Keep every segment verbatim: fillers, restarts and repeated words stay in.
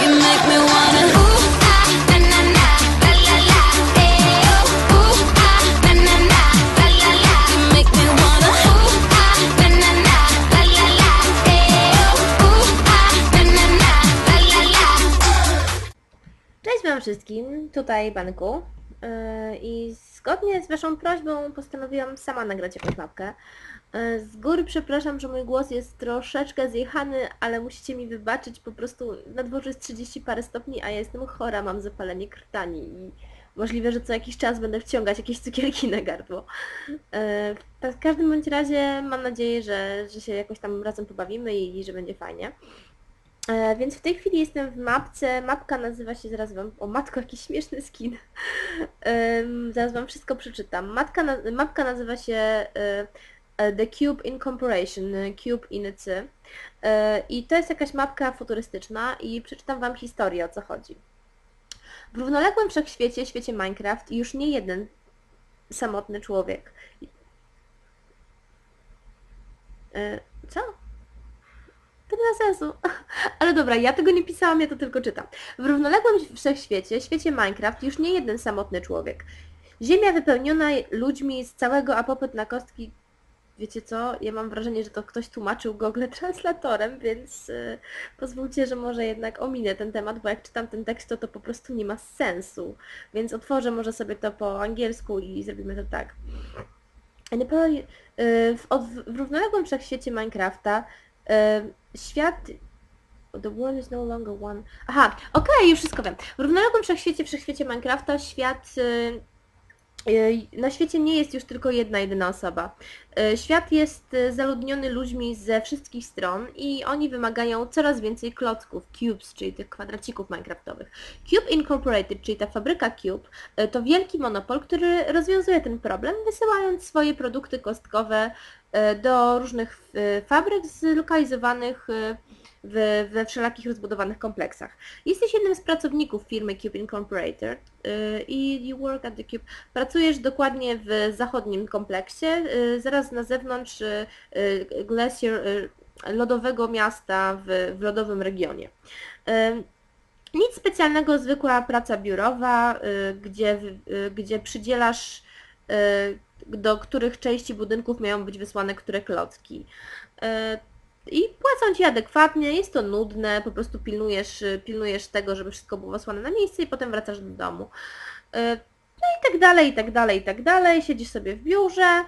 make me wanna ooh ah na na na la la la eh oh ooh ah na na na la la la. You make me wanna ooh ah na na na la la la eh oh ooh ah na na na la la la. Cześć wam wszystkim, tutaj Banku yy, i zgodnie z waszą prośbą postanowiłam sama nagrać jakąś mapkę. Yy, z góry przepraszam, że mój głos jest troszeczkę zjechany, ale musicie mi wybaczyć, po prostu na dworze jest trzydzieści parę stopni, a ja jestem chora, mam zapalenie krtani i możliwe, że co jakiś czas będę wciągać jakieś cukierki na gardło. Yy, w każdym bądź razie mam nadzieję, że, że się jakoś tam razem pobawimy i, i że będzie fajnie. E, więc w tej chwili jestem w mapce, mapka nazywa się, zaraz wam, o matko, jaki śmieszny skin, e, zaraz wam wszystko przeczytam. Matka, na, mapka nazywa się e, The Cube Incorporation, Cube Inicy e, i to jest jakaś mapka futurystyczna i przeczytam wam historię, o co chodzi. W równoległym wszechświecie, świecie Minecraft, już nie jeden samotny człowiek. E, co? To nie ma sensu. Ale dobra, ja tego nie pisałam, ja to tylko czytam. W równoległym wszechświecie, świecie Minecraft, już nie jeden samotny człowiek. Ziemia wypełniona ludźmi z całego, a popyt na kostki... Wiecie co? Ja mam wrażenie, że to ktoś tłumaczył Google Translatorem, więc yy, pozwólcie, że może jednak ominę ten temat, bo jak czytam ten tekst, to to po prostu nie ma sensu. Więc otworzę może sobie to po angielsku i zrobimy to tak. Yy, w, od, w równoległym wszechświecie Minecrafta świat... The world is no longer one... Aha, okej, okay, już wszystko wiem. W równoległym wszechświecie, wszechświecie Minecrafta świat... Na świecie nie jest już tylko jedna, jedyna osoba. Świat jest zaludniony ludźmi ze wszystkich stron i oni wymagają coraz więcej klocków, cubes, czyli tych kwadracików minecraftowych. Cube Incorporated, czyli ta fabryka Cube, to wielki monopol, który rozwiązuje ten problem, wysyłając swoje produkty kostkowe do różnych fabryk zlokalizowanych w, we wszelakich rozbudowanych kompleksach. Jesteś jednym z pracowników firmy Cube Incorporated i you work at the Cube. Pracujesz dokładnie w zachodnim kompleksie, zaraz na zewnątrz Glacier, lodowego miasta w, w lodowym regionie. Nic specjalnego, zwykła praca biurowa, gdzie, gdzie przydzielasz, do których części budynków mają być wysłane które klocki. I płacą Ci adekwatnie, jest to nudne, po prostu pilnujesz, pilnujesz tego, żeby wszystko było wysłane na miejsce i potem wracasz do domu. No i tak dalej, i tak dalej, i tak dalej. Siedzisz sobie w biurze.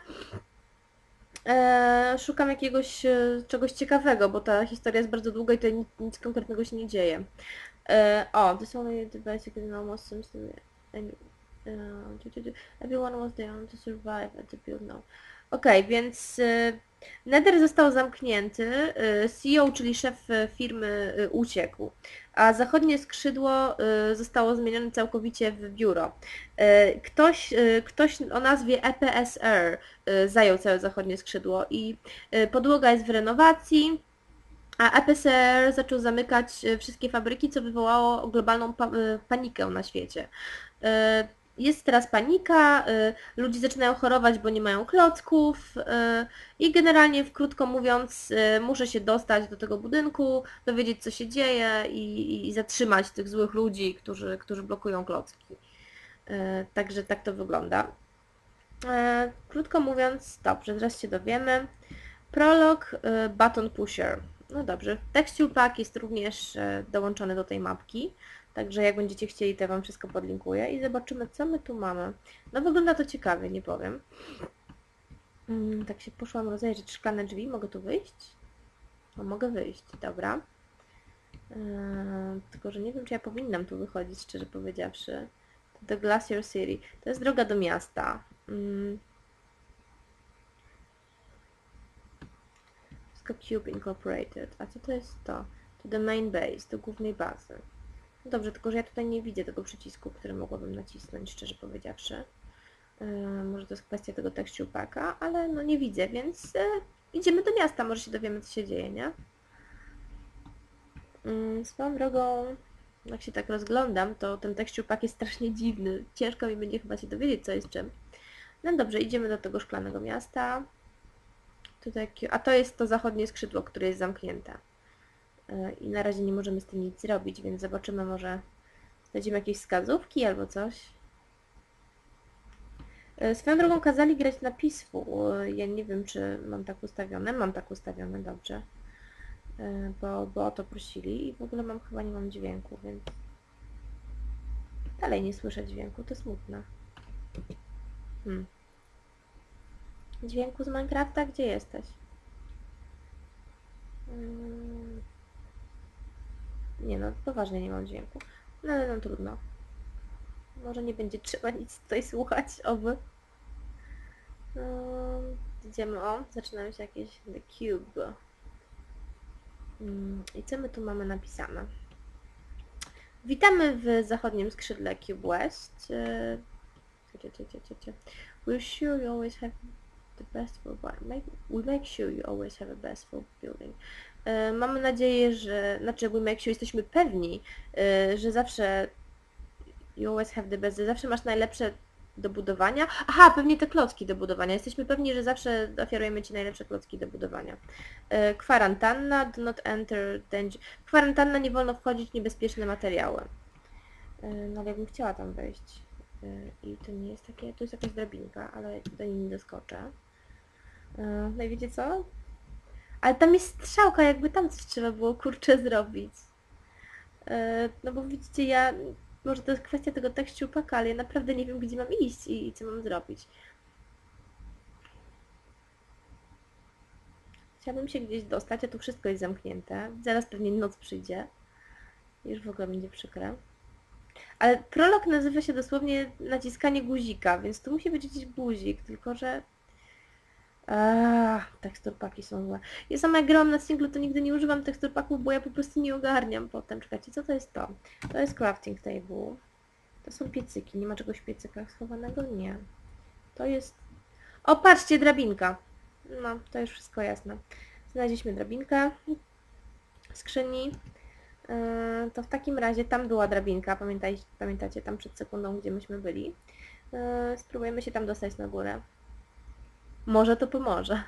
Szukam jakiegoś czegoś ciekawego, bo ta historia jest bardzo długa i tutaj nic, nic konkretnego się nie dzieje. O, this only the basic and almost seems to be... Everyone was there to survive at the build now. Okej, okay, więc Nether został zamknięty, C E O, czyli szef firmy, uciekł, a zachodnie skrzydło zostało zmienione całkowicie w biuro. Ktoś, ktoś o nazwie E P S R zajął całe zachodnie skrzydło i podłoga jest w renowacji, a E P S R zaczął zamykać wszystkie fabryki, co wywołało globalną pa panikę na świecie. Jest teraz panika, ludzie zaczynają chorować, bo nie mają klocków i generalnie, krótko mówiąc, muszę się dostać do tego budynku, dowiedzieć, co się dzieje i, i zatrzymać tych złych ludzi, którzy, którzy blokują klocki. Także tak to wygląda. Krótko mówiąc, dobrze, zaraz się dowiemy. Prolog, Button Pusher. No dobrze, Texture Pack jest również dołączony do tej mapki. Także jak będziecie chcieli, to ja Wam wszystko podlinkuję i zobaczymy, co my tu mamy. No wygląda to ciekawie, nie powiem. Hmm, tak się poszłam rozejrzeć. Szklane drzwi, mogę tu wyjść? No mogę wyjść, dobra. Eee, tylko, że nie wiem, czy ja powinnam tu wychodzić, szczerze powiedziawszy. The Glacier City. To jest droga do miasta. Hmm. Wszystko Cube Incorporated. A co to jest to? To the main base, do głównej bazy. Dobrze, tylko że ja tutaj nie widzę tego przycisku, który mogłabym nacisnąć, szczerze powiedziawszy. Yy, może to jest kwestia tego texture packa, ale no nie widzę, więc yy, idziemy do miasta, może się dowiemy, co się dzieje, nie? Yy, swoją drogą, jak się tak rozglądam, to ten texture pack jest strasznie dziwny. Ciężko mi będzie chyba się dowiedzieć, co jest czym. No dobrze, idziemy do tego szklanego miasta. Tutaj, a to jest to zachodnie skrzydło, które jest zamknięte. Yy, I na razie nie możemy z tym nic zrobić, więc zobaczymy, może znajdziemy jakieś wskazówki albo coś. Yy, swoją drogą kazali grać na Peaceful. Yy, ja nie wiem, czy mam tak ustawione. Mam tak ustawione, dobrze. Yy, bo, bo o to prosili i w ogóle mam chyba nie mam dźwięku, więc dalej nie słyszę dźwięku, to smutne. Hmm. Dźwięku z Minecrafta? Gdzie jesteś? Hmm. Nie no, poważnie nie mam dźwięku. No ale no trudno. Może nie będzie trzeba nic tutaj słuchać, oby. Um, idziemy, o, zaczynają się jakieś The Cube. Um, I co my tu mamy napisane? Witamy w zachodnim skrzydle Cube West. We're sure you always have the best for We make sure you always have a best for building. E, mamy nadzieję, że, znaczy we make sure, jesteśmy pewni, e, że zawsze you always have the best, że zawsze masz najlepsze do budowania. Aha, pewnie te klocki do budowania. Jesteśmy pewni, że zawsze oferujemy Ci najlepsze klocki do budowania. E, kwarantanna, do not enter danger. Kwarantanna, nie wolno wchodzić w niebezpieczne materiały. E, no ale ja bym chciała tam wejść. E, I to nie jest takie, to jest jakaś drabinka, ale do niej nie doskoczę. E, no i wiecie co? Ale tam jest strzałka, jakby tam coś trzeba było, kurczę, zrobić. E, no bo widzicie, ja... Może to jest kwestia tego tekściupaka, ale ja naprawdę nie wiem, gdzie mam iść i, i co mam zrobić. Chciałabym się gdzieś dostać, a tu wszystko jest zamknięte. Zaraz pewnie noc przyjdzie. Już w ogóle będzie przykre. Ale prolog nazywa się dosłownie naciskanie guzika, więc tu musi być gdzieś guzik, tylko że... Aaaa, teksturpaki są złe. Ja sama jak grałam na singlu, to nigdy nie używam teksturpaków, bo ja po prostu nie ogarniam potem. Czekajcie, co to jest to? To jest crafting table. To są piecyki. Nie ma czegoś w piecykach schowanego? Nie. To jest... O, patrzcie, drabinka. No, to już wszystko jasne. Znaleźliśmy drabinkę w skrzyni. Yy, to w takim razie tam była drabinka. Pamiętaj, pamiętacie tam przed sekundą, gdzie myśmy byli. Yy, spróbujemy się tam dostać na górę. Może to pomoże.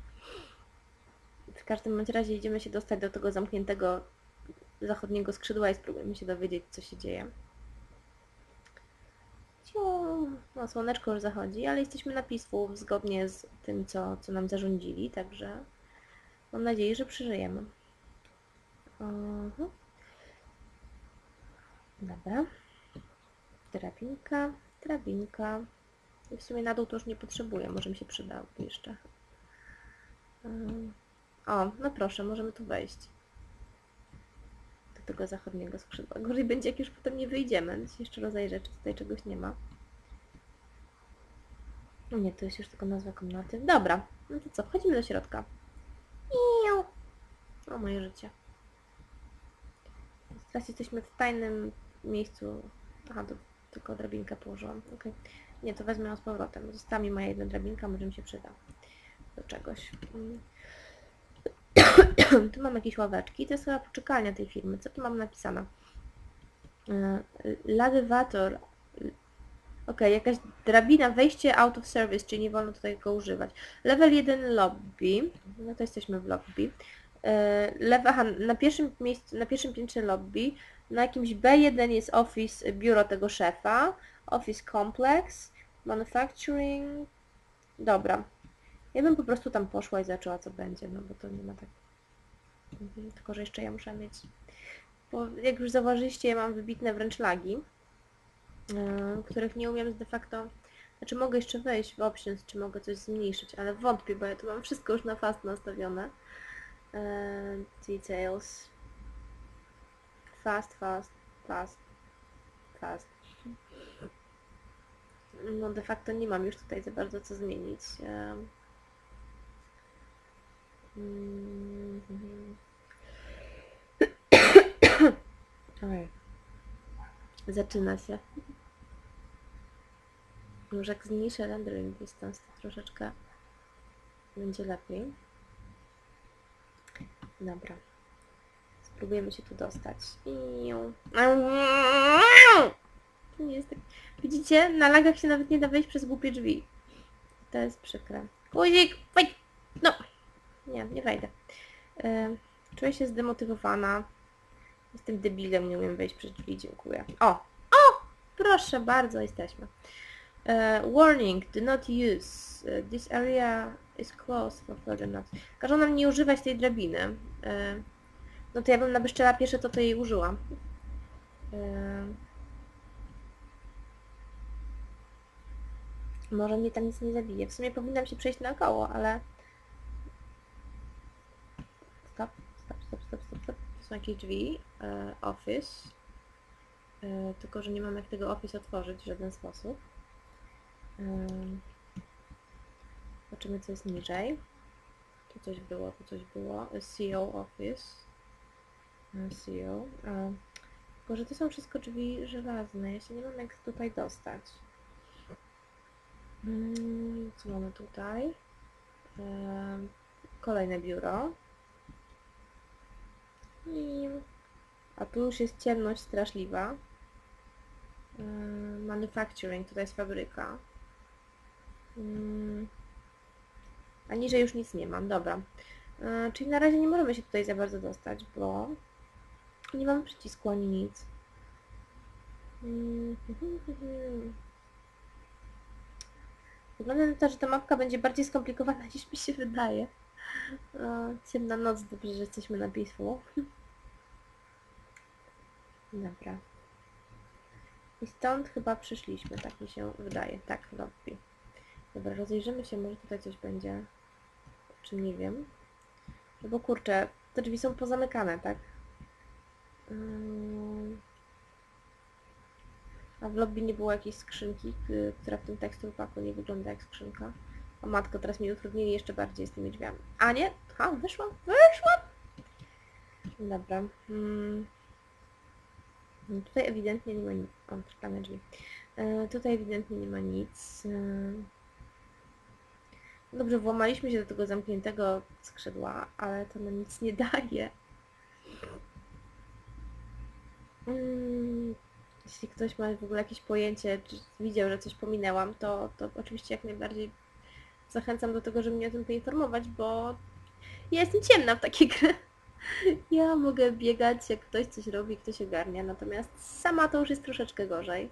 W każdym bądź razie idziemy się dostać do tego zamkniętego zachodniego skrzydła i spróbujemy się dowiedzieć, co się dzieje. No, słoneczko już zachodzi, ale jesteśmy na Peaceful zgodnie z tym, co, co nam zarządzili, także mam nadzieję, że przeżyjemy. Uh-huh. Dobra. Drabinka, drabinka. I w sumie na dół to już nie potrzebuję, może mi się przydał jeszcze. Um. O, no proszę, możemy tu wejść. Do tego zachodniego skrzydła. Gorzej będzie, jak już potem nie wyjdziemy. Więc jeszcze rozejrzę, czy tutaj czegoś nie ma. No nie, to jest już tylko nazwa komnaty. Dobra, no to co, wchodzimy do środka. Miau. O, moje życie. Teraz jesteśmy w tajnym miejscu. Aha, to tylko drabinkę położyłam. Okay. Nie, to wezmę ją z powrotem. Została mi moja jedna drabinka, może mi się przyda do czegoś. Tu mam jakieś ławeczki. To jest chyba poczekalnia tej firmy. Co tu mam napisane? Ladywator. Ok, jakaś drabina, wejście out of service, czyli nie wolno tutaj go używać. Level jeden lobby. No to jesteśmy w lobby. Lewa, aha, na pierwszym miejscu, na pierwszym piętrze lobby. Na jakimś B jeden jest office, biuro tego szefa. Office complex. Manufacturing. Dobra. Ja bym po prostu tam poszła i zaczęła, co będzie, no bo to nie ma tak... Tylko, że jeszcze ja muszę mieć... Bo jak już zauważyliście, ja mam wybitne wręcz lagi, yy, których nie umiem de facto... Znaczy mogę jeszcze wejść w options, czy mogę coś zmniejszyć, ale wątpię, bo ja tu mam wszystko już na fast nastawione. Yy, details. Fast, fast, fast, fast. No de facto nie mam już tutaj za bardzo co zmienić. Yy. Mm-hmm. Oj. Zaczyna się. Może jak zmniejszę rendering distance, to troszeczkę będzie lepiej. Dobra. Spróbujemy się tu dostać. To nie jest tak... Widzicie? Na lagach się nawet nie da wejść przez głupie drzwi. To jest przykre. Guzik! Wejdź! No! Nie, nie wejdę. Yy, Czuję się zdemotywowana. Jestem debilem, nie umiem wejść przez drzwi, dziękuję. O! O! Proszę bardzo, jesteśmy. Uh, warning, do not use. Uh, this area is closed for further notes. Każą nam nie używać tej drabiny. Uh, no to ja bym nabeszczela pierwsze, to to jej użyłam. Uh, może mnie tam nic nie zabije. W sumie powinnam się przejść naokoło, ale... Stop, stop, stop, stop, stop, stop. To są jakieś drzwi. Uh, office. Uh, tylko, że nie mam jak tego office otworzyć w żaden sposób. Um, zobaczymy, co jest niżej. Tu coś było, tu coś było. C O Office. C O. Um, tylko, że to są wszystko drzwi żelazne. Ja się nie mam jak tutaj dostać. Um, co mamy tutaj? Um, kolejne biuro. I... A tu już jest ciemność straszliwa. Um, manufacturing, tutaj jest fabryka. Um, a niżej już nic nie mam, dobra. Um, czyli na razie nie możemy się tutaj za bardzo dostać, bo nie mamy przycisku ani nic. Um, Wygląda na to, że ta mapka będzie bardziej skomplikowana niż mi się wydaje. O, ciemna noc, dobrze, że jesteśmy na Peaceful. Dobra. I stąd chyba przyszliśmy, tak mi się wydaje. Tak, lobby. Dobra, rozejrzymy się, może tutaj coś będzie. Czy nie wiem. No bo kurczę, te drzwi są pozamykane, tak? Um, a w lobby nie było jakiejś skrzynki, która w tym tekstur paku nie wygląda jak skrzynka. O matko, teraz mi utrudnili jeszcze bardziej z tymi drzwiami. A nie? Ha, wyszłam, wyszłam! Dobra. Hmm. Tutaj ewidentnie nie ma nic. O, szklane drzwi. E, tutaj ewidentnie nie ma nic. E, dobrze, włamaliśmy się do tego zamkniętego skrzydła, ale to nam nic nie daje. Hmm. Jeśli ktoś ma w ogóle jakieś pojęcie, czy widział, że coś pominęłam, to, to oczywiście jak najbardziej zachęcam do tego, żeby mnie o tym poinformować, bo ja jestem ciemna w takiej gry. Ja mogę biegać, jak ktoś coś robi, ktoś ogarnia, natomiast sama to już jest troszeczkę gorzej.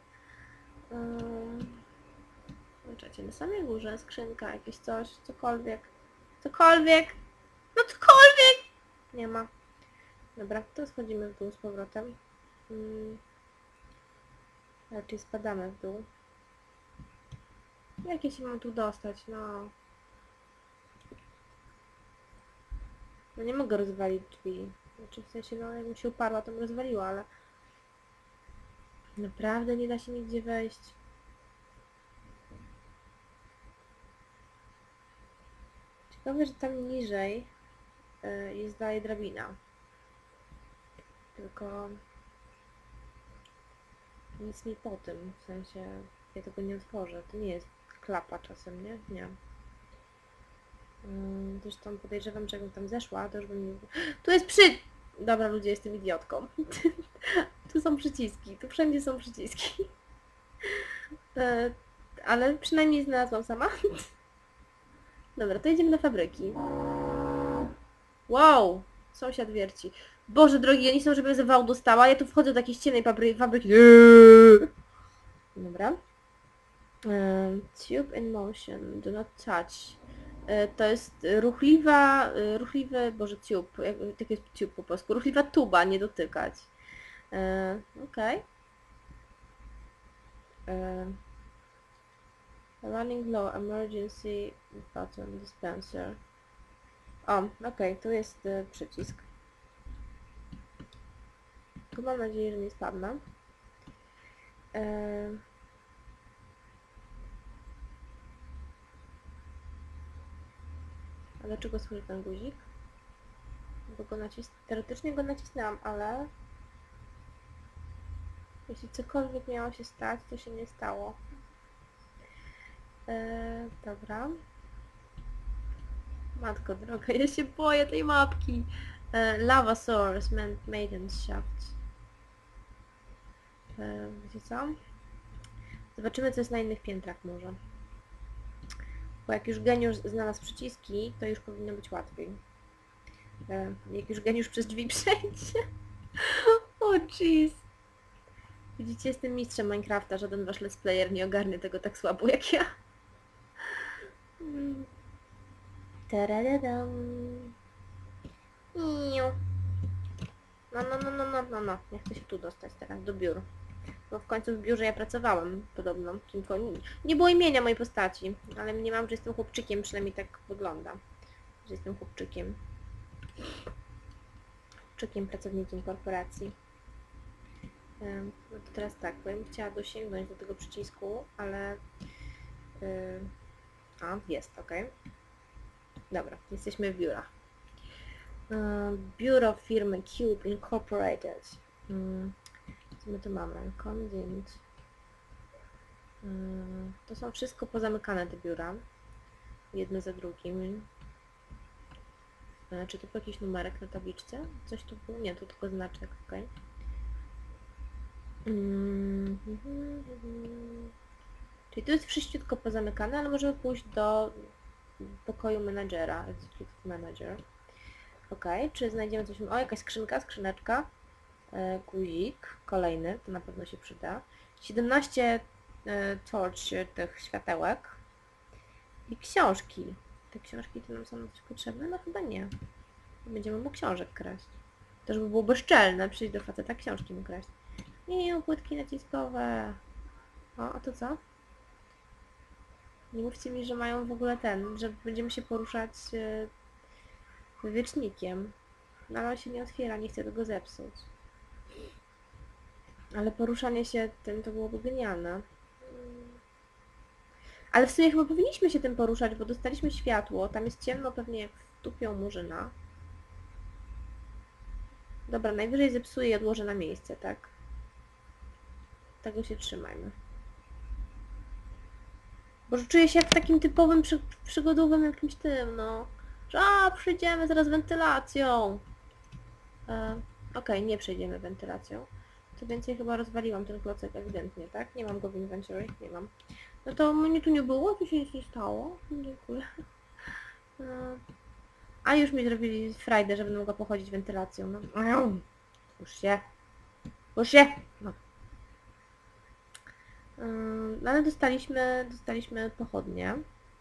Zobaczcie, na samej górze skrzynka, jakieś coś, cokolwiek. Cokolwiek! No cokolwiek! Nie ma. Dobra, to schodzimy w dół z powrotem. Hmm. Raczej spadamy w dół. Jak ja się mam tu dostać? No... No nie mogę rozwalić drzwi. Znaczy w sensie, no jakbym się uparła, to bym rozwaliła, ale... Naprawdę nie da się nigdzie wejść. Ciekawe, że tam niżej y, jest dalej drabina. Tylko... Nic mi po tym, w sensie... Ja tego nie otworzę. To nie jest klapa czasem, nie? Nie. Zresztą podejrzewam, że jakbym tam zeszła, to już bym nie... Tu jest przy... Dobra, ludzie, jestem idiotką. Tu są przyciski, tu wszędzie są przyciski. Ale przynajmniej znalazłam sama. Dobra, to idziemy do fabryki. Wow! Sąsiad wierci. Boże drogi, oni są, żebym zawał dostała. Ja tu wchodzę do jakiejś ciemnej fabryki. Dobra. Tube in motion. Do not touch. To jest ruchliwa, ruchliwy, boże, tube, jak, tak jest tube po polsku, ruchliwa tuba, nie dotykać. E, Okej. Okay. Running low, emergency button, dispenser. O, okej, okay, tu jest y, przycisk. Tu mam nadzieję, że nie spadnę. E, A dlaczego służy ten guzik? Bo go nacis... Teoretycznie go nacisnęłam, ale... Jeśli cokolwiek miało się stać, to się nie stało. Eee, dobra. Matko droga, ja się boję tej mapki. Eee, lava source, maiden shaft. Eee, wiecie co? Zobaczymy, co jest na innych piętrach może. Bo jak już geniusz znalazł przyciski, to już powinno być łatwiej. E, jak już geniusz przez drzwi przejdzie. O jeez. Widzicie, jestem mistrzem Minecrafta, żaden wasz let's player nie ogarnie tego tak słabo jak ja. Mm. Taradadam. Iu. No, no, no, no, no, no, no. Ja chcę się tu dostać teraz, do biur. Bo w końcu w biurze ja pracowałam podobno. Tylko nie, nie było imienia mojej postaci, ale nie mam, że jestem chłopczykiem, przynajmniej tak wygląda. Że jestem chłopczykiem. Chłopczykiem, pracownikiem korporacji. Ym, No to teraz tak, bo ja bym chciała dosięgnąć do tego przycisku, ale... Yy... A, jest, ok. Dobra, jesteśmy w biurach. Yy, biuro firmy Cube Incorporated. Yy, co my tu mamy? Convent. Yy, to są wszystko pozamykane te biura. Jedno za drugim. Yy, czy to był jakiś numerek na tabliczce? Coś tu było? Nie, tu tylko znaczek, ok. Mm, Czyli tu jest wszyściutko pozamykane, ale możemy pójść do pokoju menadżera, Executive Manager. Ok, czy znajdziemy coś? O, jakaś skrzynka, skrzyneczka. E, guzik, kolejny, to na pewno się przyda. siedemnaście e, torch tych światełek. I książki. Te książki to nam są coś potrzebne? No chyba nie. Będziemy mu książek kraść. To żeby było bezczelne, przyjść do faceta książki mu kraść. Nie, płytki naciskowe. O, a to co? Nie mówcie mi, że mają w ogóle ten, że będziemy się poruszać e, wiecznikiem. No ale on się nie otwiera, nie chcę tego zepsuć. Ale poruszanie się tym to byłoby genialne. Mm. Ale w sumie chyba powinniśmy się tym poruszać, bo dostaliśmy światło. Tam jest ciemno pewnie jak w tupią murzyna. Dobra, najwyżej zepsuję i odłożę na miejsce, tak? Tego się trzymajmy. Bo czuję się jak w takim typowym przy, przygodowym jakimś tym, no. Że a, przyjdziemy zaraz wentylacją. E, Okej, okay, nie przejdziemy wentylacją. Co więcej, chyba rozwaliłam ten klocek ewidentnie, tak? Nie mam go w inventory, nie mam. No to mnie tu nie było, tu się nic nie stało. Dziękuję. E, a już mi zrobili frajdę, że będę mogła pochodzić wentylacją. No. Pusz się. Pusz się. No. No ale dostaliśmy, dostaliśmy pochodnie.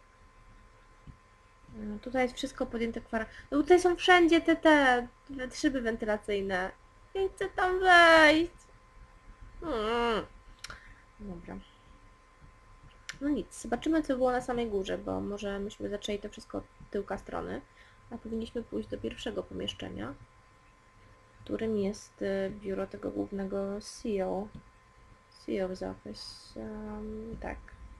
Tutaj jest wszystko podjęte kwara. No tutaj są wszędzie te, te, te szyby wentylacyjne. Ja chcę tam wejść. Hmm. Dobra. No nic, zobaczymy co było na samej górze, bo może myśmy zaczęli to wszystko od tyłka strony. A powinniśmy pójść do pierwszego pomieszczenia, którym jest biuro tego głównego C E O. C E O's office. Um, tak.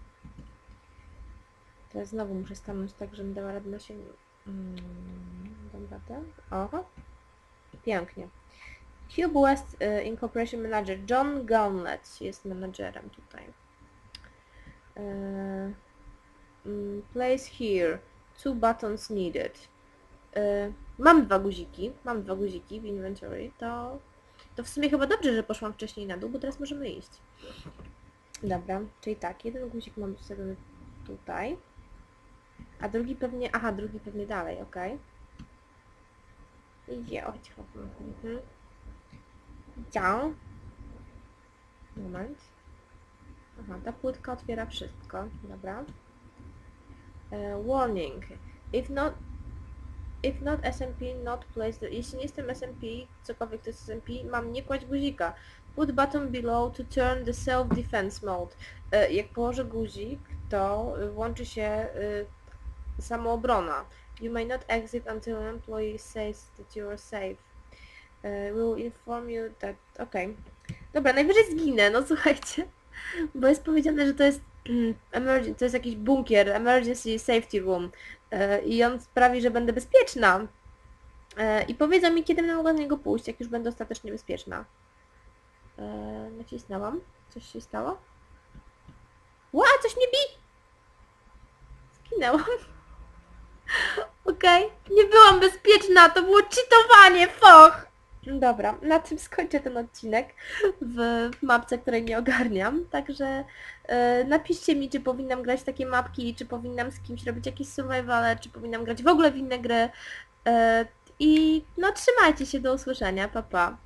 Teraz znowu muszę stanąć tak, żebym dała radę na siebie. Mm, dam radę? Oho. Pięknie. Cube West y, Incorporation Manager John Gauntlet jest menadżerem tutaj. Y, mm, place here. Two buttons needed. Y, mam dwa guziki. Mam dwa guziki w inventory. To, to w sumie chyba dobrze, że poszłam wcześniej na dół, bo teraz możemy iść. Dobra, czyli tak, jeden guzik mam wstawiony tutaj. A drugi pewnie... Aha, drugi pewnie dalej, okej. Okay. Chodź, chodź. Mhm. Ciao. Moment. Aha, ta płytka otwiera wszystko. Dobra. Uh, warning. If not... If not S M P, not place... Jeśli nie jestem S M P, cokolwiek to jest S M P, mam nie kłaść guzika. Put button below to turn the self-defense mode. Uh, jak położę guzik, to włączy się... Uh, samoobrona. You may not exit until an employee says that you are safe. Uh, we will inform you that... Okej. Okay. Dobra, najwyżej zginę, no słuchajcie. Bo jest powiedziane, że to jest mm, emergency, to jest jakiś bunkier, emergency safety room. Uh, I on sprawi, że będę bezpieczna. Uh, I powiedzą mi, kiedy będę mogła z niego pójść, jak już będę ostatecznie bezpieczna. Uh, nacisnęłam. Coś się stało? Ła, coś mnie bi! Zginęłam. Okej, okay. Nie byłam bezpieczna, to było cheatowanie, foch! Dobra, na tym skończę ten odcinek w mapce, której nie ogarniam, także yy, napiszcie mi, czy powinnam grać takie mapki, czy powinnam z kimś robić jakieś survivale, czy powinnam grać w ogóle w inne gry yy, I no trzymajcie się, do usłyszenia, pa pa.